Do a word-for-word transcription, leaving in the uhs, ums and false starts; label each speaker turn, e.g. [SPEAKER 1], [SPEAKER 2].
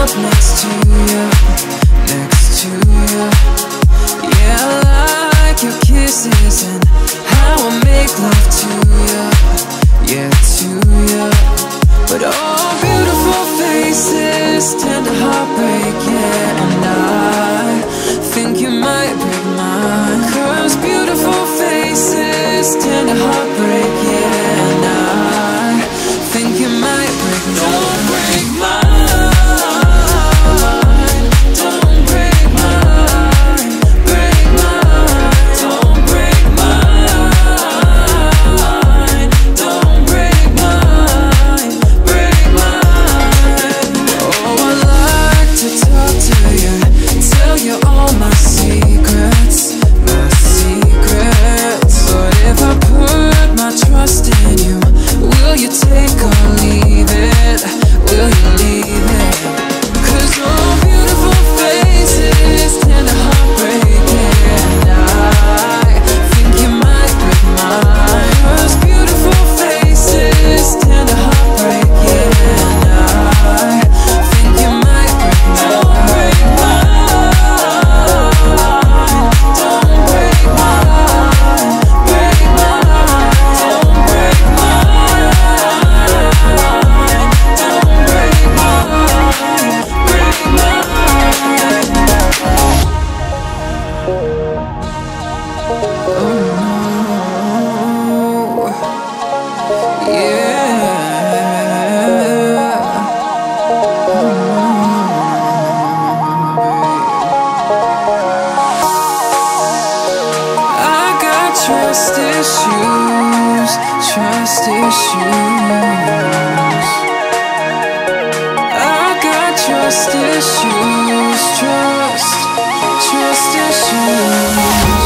[SPEAKER 1] up next to you, next to you. Yeah, I like your kisses and how I make love to you, yeah, to you. But all beautiful faces tend to heartbreak, yeah, and I think you might break mine. Cause beautiful faces tend to heartbreak, yeah, and I think you might break mine. Don't break mine. Trust issues, trust issues. I got trust issues, trust, trust issues.